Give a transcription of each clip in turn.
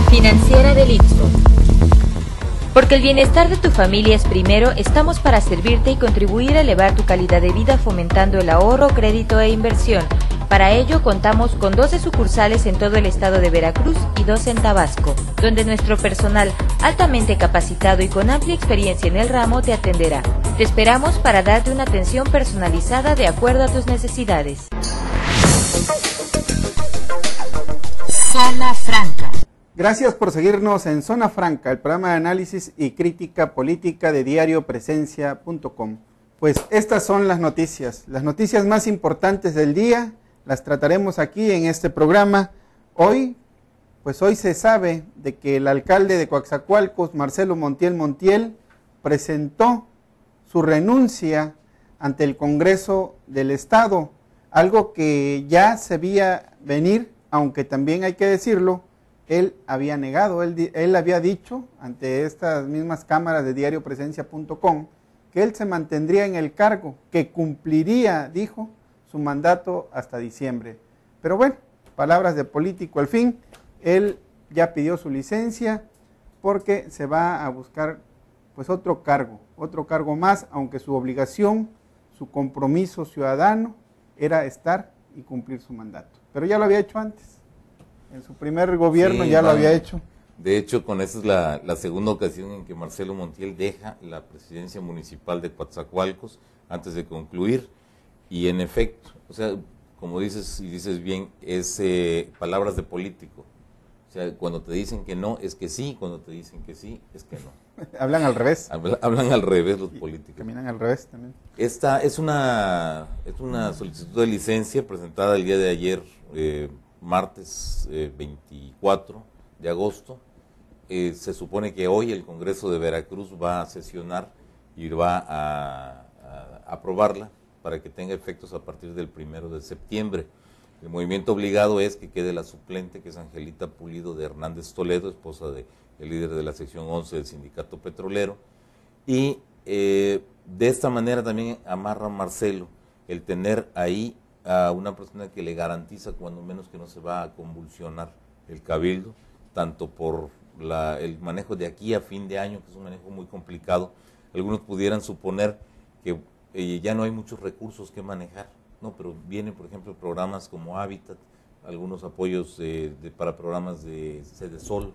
Financiera del Istmo. Porque el bienestar de tu familia es primero, estamos para servirte y contribuir a elevar tu calidad de vida fomentando el ahorro, crédito e inversión. Para ello contamos con 12 sucursales en todo el estado de Veracruz y 2 en Tabasco, donde nuestro personal altamente capacitado y con amplia experiencia en el ramo te atenderá. Te esperamos para darte una atención personalizada de acuerdo a tus necesidades. Zona Franca. Gracias por seguirnos en Zona Franca, el programa de análisis y crítica política de diariopresencia.com. Pues estas son las noticias más importantes del día, las trataremos aquí en este programa. Hoy se sabe de que el alcalde de Coatzacoalcos, Marcelo Montiel, presentó su renuncia ante el Congreso del Estado, algo que ya se veía venir, aunque también hay que decirlo, él había negado, él había dicho ante estas mismas cámaras de diariopresencia.com que él se mantendría en el cargo, que cumpliría, dijo, su mandato hasta diciembre. Pero bueno, palabras de político al fin, él ya pidió su licencia porque se va a buscar pues otro cargo más, aunque su obligación, su compromiso ciudadano era estar y cumplir su mandato. Pero ya lo había hecho antes. En su primer gobierno sí, ya lo había hecho. De hecho, con esa es la segunda ocasión en que Marcelo Montiel deja la presidencia municipal de Coatzacoalcos antes de concluir. Y en efecto, o sea, como dices y dices bien, es palabras de político. O sea, cuando te dicen que no, es que sí, cuando te dicen que sí, es que no. Hablan al revés. Hablan al revés los políticos. Caminan al revés también. Esta es una solicitud de licencia presentada el día de ayer, martes 24 de agosto. Se supone que hoy el Congreso de Veracruz va a sesionar y va a aprobarla para que tenga efectos a partir del 1 de septiembre. El movimiento obligado es que quede la suplente, que es Angelita Pulido de Hernández Toledo, esposa del líder de la sección 11 del sindicato petrolero. Y de esta manera también amarra Marcelo el tener ahí a una persona que le garantiza cuando menos que no se va a convulsionar el cabildo, tanto por el manejo de aquí a fin de año, que es un manejo muy complicado. Algunos pudieran suponer que ya no hay muchos recursos que manejar, no, pero vienen, por ejemplo, programas como Hábitat, algunos apoyos para programas de Sedesol,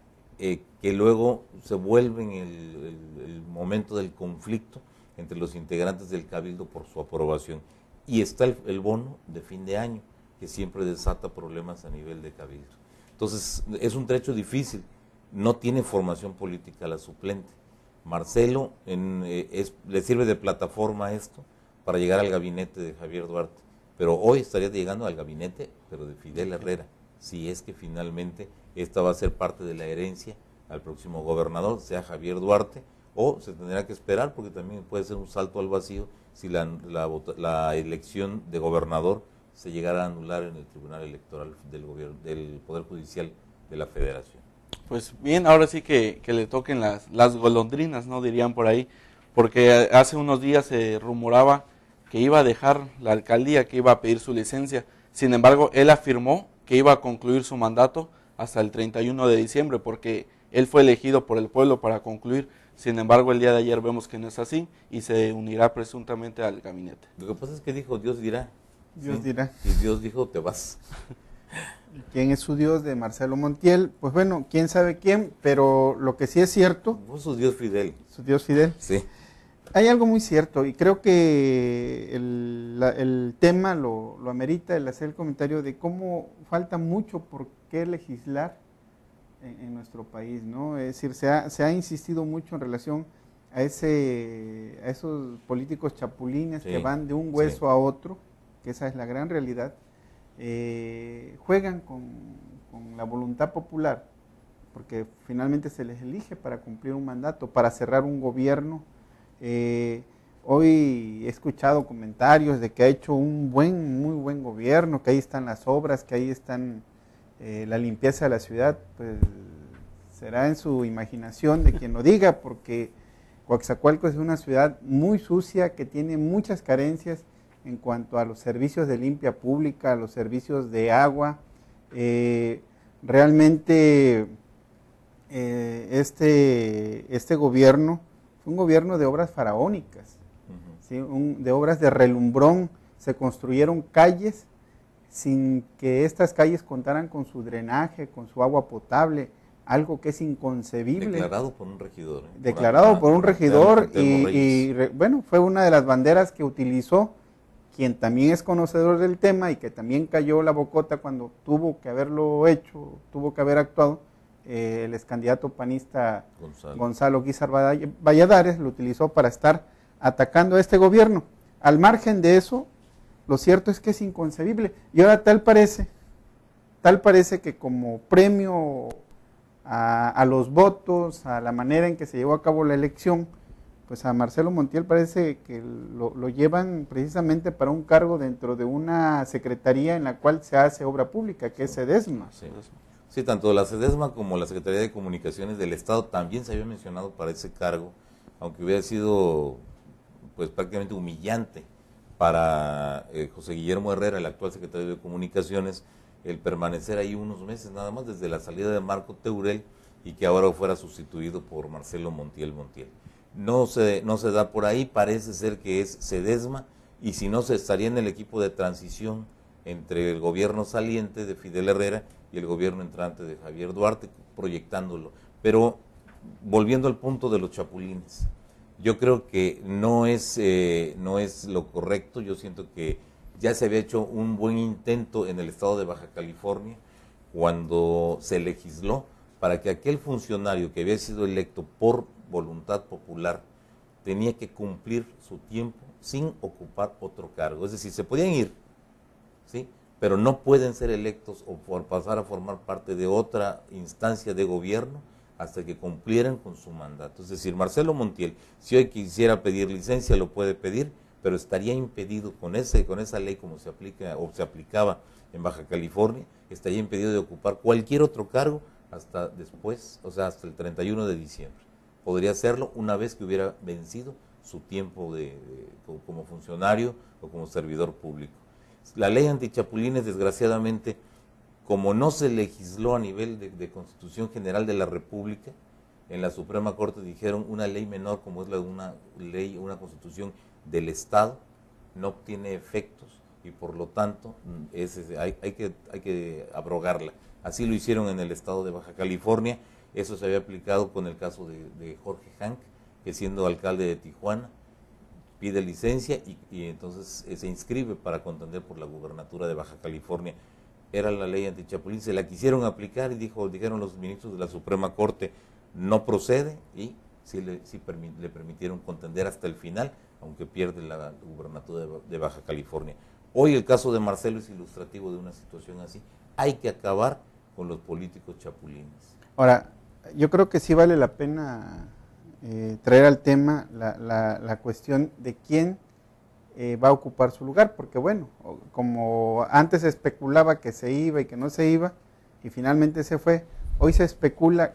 que luego se vuelven el momento del conflicto entre los integrantes del cabildo por su aprobación. Y está el bono de fin de año, que siempre desata problemas a nivel de cabildo. Entonces, es un trecho difícil, no tiene formación política la suplente. Marcelo le sirve de plataforma esto para llegar al gabinete de Javier Duarte, pero hoy estaría llegando al gabinete, pero de Fidel Herrera, si es que finalmente esta va a ser parte de la herencia al próximo gobernador, sea Javier Duarte, o se tendrá que esperar, porque también puede ser un salto al vacío si la elección de gobernador se llegara a anular en el Tribunal Electoral del Poder Judicial de la Federación. Pues bien, ahora sí que le toquen las golondrinas, ¿no? Dirían por ahí, porque hace unos días se rumoraba que iba a dejar la alcaldía, que iba a pedir su licencia. Sin embargo, él afirmó que iba a concluir su mandato hasta el 31 de diciembre, porque él fue elegido por el pueblo para concluir. Sin embargo, el día de ayer vemos que no es así y se unirá presuntamente al gabinete. Lo que pasa es que dijo, Dios dirá. Dios dirá. Y Dios dijo, te vas. ¿Quién es su Dios de Marcelo Montiel? Pues bueno, quién sabe quién, pero lo que sí es cierto... Fue su Dios Fidel. ¿Su Dios Fidel? Sí. Hay algo muy cierto y creo que el tema lo amerita el hacer el comentario de cómo falta mucho por qué legislar en nuestro país, ¿no? Es decir, se ha insistido mucho en relación a esos políticos chapulines que van de un hueso a otro, que esa es la gran realidad, juegan con la voluntad popular, porque finalmente se les elige para cumplir un mandato, para cerrar un gobierno. Hoy he escuchado comentarios de que ha hecho un muy buen gobierno, que ahí están las obras, que ahí están la limpieza de la ciudad. Pues será en su imaginación de quien lo diga, porque Coatzacoalcos es una ciudad muy sucia, que tiene muchas carencias en cuanto a los servicios de limpia pública, a los servicios de agua. Realmente este gobierno fue un gobierno de obras faraónicas, ¿sí? De obras de relumbrón. Se construyeron calles sin que estas calles contaran con su drenaje, con su agua potable, algo que es inconcebible. Declarado por un regidor. Declarado por un regidor y bueno, fue una de las banderas que utilizó quien también es conocedor del tema y que también cayó la bocota cuando tuvo que haberlo hecho, tuvo que haber actuado, el ex candidato panista Gonzalo Guízar Valladares lo utilizó para estar atacando a este gobierno. Al margen de eso, lo cierto es que es inconcebible. Y ahora tal parece que como premio a los votos, a la manera en que se llevó a cabo la elección, pues a Marcelo Montiel parece que lo llevan precisamente para un cargo dentro de una secretaría en la cual se hace obra pública, que es SEDESMA. Sí, tanto la SEDESMA como la Secretaría de Comunicaciones del Estado también se había mencionado para ese cargo, aunque hubiera sido pues prácticamente humillante para José Guillermo Herrera, el actual secretario de Comunicaciones, el permanecer ahí unos meses nada más desde la salida de Marco Teurel y que ahora fuera sustituido por Marcelo Montiel. No se da por ahí, parece ser que es SEDESMA, y si no, se estaría en el equipo de transición entre el gobierno saliente de Fidel Herrera y el gobierno entrante de Javier Duarte, proyectándolo. Pero volviendo al punto de los chapulines, yo creo que no es lo correcto. Yo siento que ya se había hecho un buen intento en el estado de Baja California cuando se legisló para que aquel funcionario que había sido electo por voluntad popular tenía que cumplir su tiempo sin ocupar otro cargo. Es decir, se podían ir, ¿sí?, pero no pueden ser electos o por pasar a formar parte de otra instancia de gobierno hasta que cumplieran con su mandato. Es decir, Marcelo Montiel, si hoy quisiera pedir licencia, lo puede pedir, pero estaría impedido con esa ley como se aplica o se aplicaba en Baja California, estaría impedido de ocupar cualquier otro cargo hasta después, o sea, hasta el 31 de diciembre. Podría hacerlo una vez que hubiera vencido su tiempo como funcionario o como servidor público. La ley antichapulines, desgraciadamente, como no se legisló a nivel de Constitución General de la República, en la Suprema Corte dijeron una ley menor como es una Constitución del Estado, no obtiene efectos y por lo tanto hay que abrogarla. Así lo hicieron en el estado de Baja California. Eso se había aplicado con el caso de Jorge Hank, que siendo alcalde de Tijuana pide licencia y entonces se inscribe para contender por la gubernatura de Baja California. Era la ley antichapulín, se la quisieron aplicar y dijeron los ministros de la Suprema Corte, no procede, y sí le permitieron contender hasta el final, aunque pierde la gubernatura de Baja California. Hoy el caso de Marcelo es ilustrativo de una situación así. Hay que acabar con los políticos chapulines. Ahora, yo creo que sí vale la pena traer al tema la cuestión de quién va a ocupar su lugar, porque bueno, como antes se especulaba que se iba y que no se iba, y finalmente se fue, hoy se especula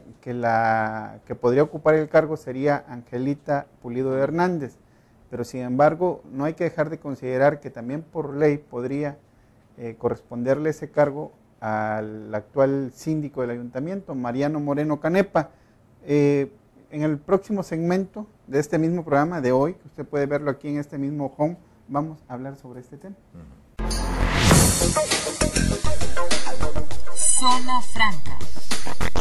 que podría ocupar el cargo sería Angelita Pulido Hernández, pero sin embargo no hay que dejar de considerar que también por ley podría corresponderle ese cargo al actual síndico del ayuntamiento, Mariano Moreno Canepa. En el próximo segmento de este mismo programa de hoy, que usted puede verlo aquí en este mismo home, vamos a hablar sobre este tema. Zona Franca.